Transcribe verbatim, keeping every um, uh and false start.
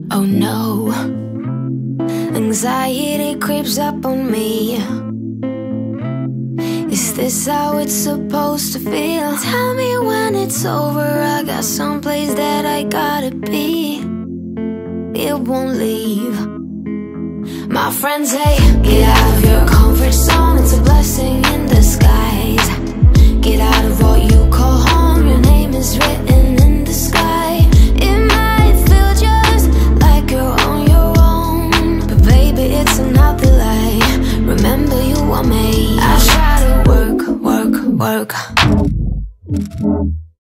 Oh no, anxiety creeps up on me. Is this how it's supposed to feel? Tell me when it's over, I got someplace that I gotta be. It won't leave. My friends say, get out of your comfort zone, it's a blessing in disguise. Get out of what you call home, your name is written in the sky. It might feel just like you're on your own, but baby, it's another lie. Remember you were made. I try to work, work, work